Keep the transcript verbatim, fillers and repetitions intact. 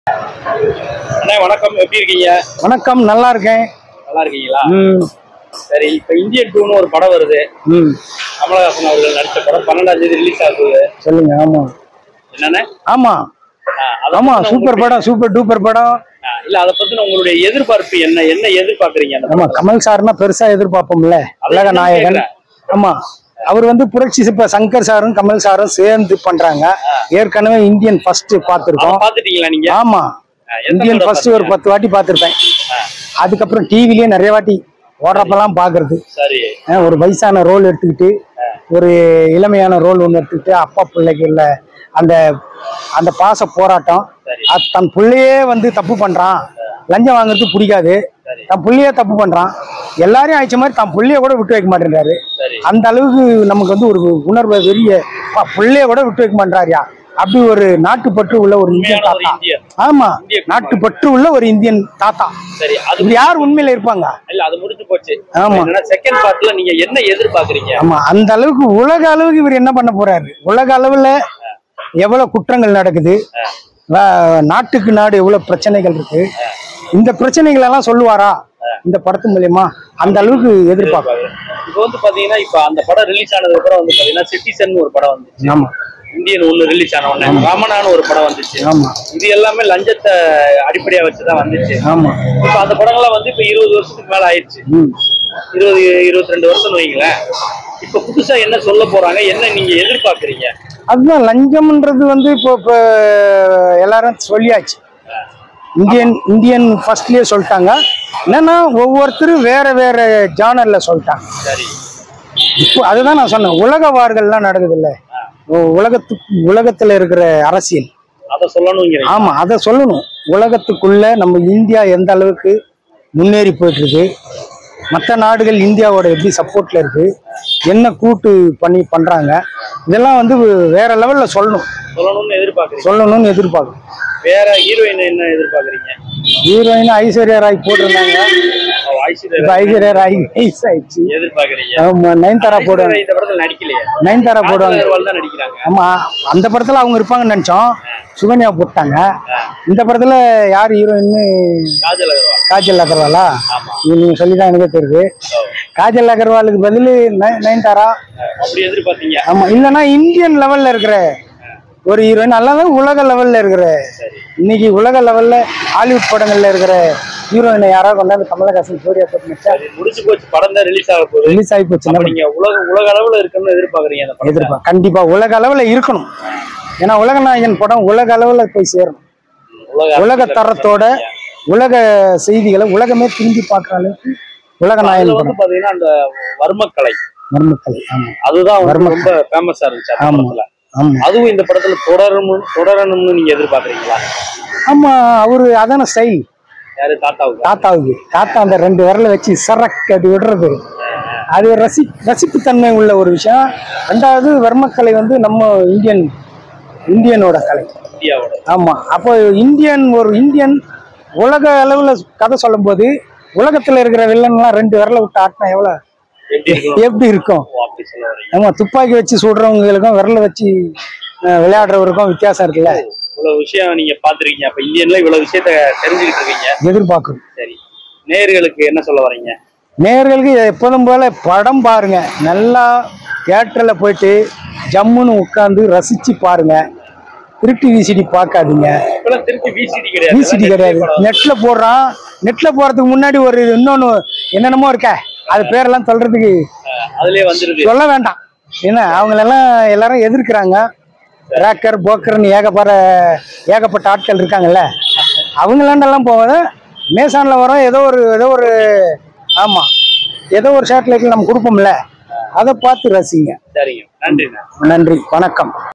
அண்ணா வணக்கம், எப்படி இருக்கீங்க? வணக்கம், நல்லா இருக்கேன். நல்லா இருக்கீங்களா? ம் சரி, இப்ப இந்தியன் டூன்னு ஒரு படம் வருது. ம் கமலஹாசன் அவர்கள் நடிச்ச படம் பன்னெண்டாம் தேதி ரிலீஸ் ஆகுது. சொல்லுங்க. ஆமா என்னண்ணே? ஆமா ஆமா சூப்பர் படம், சூப்பர் டூப்பர் படம். இல்ல, அதை பத்தின உங்களுடைய எதிர்பார்ப்பு என்ன? என்ன எதிர்பார்க்கறீங்க? ஆமா, கமல் சார்னா பெருசா எதிர்பார்ப்போம்ல, உலக நாயகன். ஆமா, அவர் வந்து புரட்சி இப்ப சங்கர் சாரும் கமல் சாரும் சேர்ந்து பண்றாங்க. ஏற்கனவே இந்தியன் ஃபர்ஸ்ட் பாத்துருக்கோம். பாத்துட்டீங்களா நீங்க? ஆமா, இந்தியன் ஃபர்ஸ்ட் ஒரு பத்து வாட்டி பாத்திருப்பேன். அதுக்கப்புறம் டிவிலயே நிறைய வாட்டி ஓடுறப்பெல்லாம் பாக்குறது. ஒரு வயசான ரோல் எடுத்துக்கிட்டு ஒரு இளமையான ரோல் ஒன்று எடுத்துக்கிட்டு அப்பா பிள்ளைக்கு இல்ல அந்த அந்த பாச போராட்டம். தன் பிள்ளையே வந்து தப்பு பண்றான், லஞ்சம் வாங்குறது பிடிக்காது, தன் பிள்ளையே தப்பு பண்றான், எல்லாரையும் ஆயிடுச்ச மாதிரி தன் பிள்ளைய கூட விட்டு வைக்க மாட்டேன்றாரு. அந்த அளவுக்கு நமக்கு வந்து ஒரு உணர்வு வெறிய பிள்ளைய கூட விட்டு வைக்க மாட்டாரியா. அப்படி ஒரு நாட்டுப்பற்று உள்ள ஒரு இந்தியன் தாத்தா. ஆமா, நாட்டுப்பற்று உள்ள ஒரு இந்தியன் தாத்தா. சரி, அது யார் உண்மையில இருப்பாங்க? இல்ல, அது முடிஞ்சு போச்சு. ஆமா, செகண்ட் பார்ட்ல நீங்க என்ன எதிர்பார்க்கறீங்க? ஆமா, அந்த அளவுக்கு உலக அளவுக்கு இவர் என்ன பண்ண போறாரு? உலக அளவுல எவ்வளவு குற்றங்கள் நடக்குது, நாட்டுக்கு நாடு எவ்வளவு பிரச்சனைகள் இருக்கு, இந்த பிரச்சனைகள் எல்லாம் சொல்லுவாரா இந்த படத்து மூலியமா? அந்த அளவுக்கு எதிர்பார்ப்பாரு. இப்ப வந்து பாத்தீங்கன்னா, இப்ப அந்த படம் ரிலீஸ் ஆனதுக்கு அப்புறம் வந்து பாத்தீங்கன்னா சிட்டிசன் ஒரு படம் வந்துச்சு. ஆமா, இந்தியன் ஒண்ணு ரிலீஸ் ஆன உடனே ரமணான்னு ஒரு படம் வந்துச்சு. ஆமா, இது எல்லாமே லஞ்சத்தை அடிப்படையா வச்சுதான் வந்துச்சு. ஆமா, இப்ப அந்த படங்கள்லாம் வந்து இப்ப இருபது வருஷத்துக்கு மேல ஆயிடுச்சு. இருபது இருபத்தி ரெண்டு வருஷம் வைங்களேன். இப்ப புதுசா என்ன சொல்ல போறாங்க, என்ன நீங்க எதிர்பார்க்கறீங்க? அதுதான், லஞ்சம்ன்றது வந்து இப்போ இப்போ எல்லாரும் சொல்லியாச்சு. இந்தியன் இந்தியன் ஃபர்ஸ்ட்லயே சொல்லிட்டாங்க. என்னன்னா ஒவ்வொருத்தரும் வேற வேற ஜானர்ல சொல்லிட்டாங்க. சரி, இப்போ அதுதான் நான் சொன்னேன், உலக வார்கள்லாம் நடக்குது இல்ல, உலகத்துக்கு உலகத்துல இருக்கிற அரசியல் அதை சொல்லணும். ஆமா, அதை சொல்லணும். உலகத்துக்குள்ள நம்ம இந்தியா எந்த அளவுக்கு முன்னேறி போயிட்டு இருக்கு, மற்ற நாடுகள் இந்தியாவோட எப்படி சப்போர்ட்ல இருக்கு, என்ன கூட்டு பண்ணி பண்றாங்க, இதெல்லாம் வந்து வேற லெவல்ல சொல்லணும் சொல்லணும்னு எதிர்பார்க்கறீங்க? சொல்லணும்னு எதிர்பார்க்கணும். வேற ஹீரோயின் என்ன எதிர்பார்க்கறீங்க? ஹீரோயின் ஐஸ்வர்யா ராய் போட்டிருந்தாங்க. ஐஸ்வர்யா ராய் வயசு ஆயிடுச்சு. எதிர்பார்க்கறீங்க? ஆமா, நயன்தாரா போடுவாங்க. இந்த படத்துல நடிக்கலையே? நயன்தாரா போடுவாங்க. நடிக்கிறாங்க. ஆமா, அந்த படத்துல அவங்க இருப்பாங்கன்னு நினைச்சோம், சுகன்யா போட்டாங்க. இந்த படத்துல யார் ஹீரோயின்? காஜல் அகர்வால். காஜல் அகர்வாலா? நீங்க சொல்லிதான் எனக்கே தெரியுது. காஜல் அகர்வாலுக்கு பதில் நயன்தாரா அப்படி எதிர்பார்த்தீங்க? ஆமா, இல்லைன்னா இந்தியன் லெவல்ல இருக்கிற ஒரு ஹீரோயின், அல்லது உலக லெவல்ல இருக்கிற, இன்னைக்கு உலக லெவல்ல ஹாலிவுட் படங்கள்ல இருக்கிற ஹீரோயினை யாராவது கொண்டாந்து கமலஹாசன் சூர்யா போட்டு முடிச்சு போச்சு. படம் தான் ரிலீஸ் ஆக போகுது. ரிலீஸ் ஆகி போச்சு. நீங்க உலக உலக அளவுல இருக்குன்னு எதிர்பார்க்கறீங்க? எதிர்பார்க்க கண்டிப்பா உலக அளவுல இருக்கணும். ஏன்னா உலக நாயகன் படம் உலக அளவுல போய் சேரணும். உலக தரத்தோட உலக செய்திகளை உலகமே திரும்பி பார்க்குற அளவுக்கு உலக நாயகன் படம். பாத்தீங்கன்னா அந்த வர்மக்கலை வர்மக்கலை ஆமா, அதுதான் ரொம்ப ஃபேமஸா இருந்துச்சு. ஆமா, அதுவும் இந்த படத்துல தொடரும் தொடரணும்னு நீங்க எதிர்பார்க்கறீங்களா? ஆமா, அவரு அதான ஸ்டைல். யாரு? தாத்தாவுக்கு. தாத்தாவுக்கு தாத்தா அந்த ரெண்டு விரல வச்சு சரக்கு அப்படி விடுறது, அது ரசி ரசிப்புத்தன்மை உள்ள ஒரு விஷயம். ரெண்டாவது வர்மக்கலை வந்து நம்ம இந்தியன் இந்தியனோட கலை, இந்தியாவோட. ஆமா, அப்போ இந்தியன் ஒரு இந்தியன் உலக அளவுல கதை சொல்லும் போது உலகத்துல இருக்கிற வில்லன்லாம் ரெண்டு விரல விட்டு ஆட்டினா எவ்வளவு எப்படி இருக்கும்? ஆமா, துப்பாக்கி வச்சு சுடுறவங்களுக்கும் விரல வச்சு விளையாடுறவருக்கும் வித்தியாசம் இருக்குல்ல. இவ்வளவு விஷயம் நீங்க பாத்துருக்கீங்க. அப்ப இந்தியன்ல இவ்வளவு விஷயத்த தெரிஞ்சுக்கிட்டு இருக்கீங்க. எதிர்பார்க்கணும். சரி, நேயர்களுக்கு என்ன சொல்ல வரீங்க? நேயர்களுக்கு எப்போதும் போல படம் பாருங்க, நல்லா தியேட்டர்ல போயிட்டு ஜம்முன்னு உட்காந்து ரசிச்சு பாருங்க. திருட்டு விசிடி பார்க்காதீங்க. விசிடி கிடையாது, நெட்ல போடுறான். நெட்ல போறதுக்கு முன்னாடி ஒரு இன்னொன்னு என்னென்னமோ இருக்க, அது பேரெல்லாம் சொல்றதுக்கு சொல்ல வேண்டாம். ஏன்னா அவங்களெல்லாம் எல்லாரும் எதிர்க்கிறாங்க. ரேக்கர் போக்கர்னு ஏகப்பட ஏகப்பட்ட ஆட்கள் இருக்காங்கல்ல, அவங்களாண்டெல்லாம் போகாத மேசான்ல வரோம். ஏதோ ஒரு ஏதோ ஒரு ஆமா ஏதோ ஒரு சேட்டலைட்ல நம்ம கொடுப்போம்ல, அதை பார்த்து ரசிங்க. சரிங்க, நன்றி. நன்றி, வணக்கம்.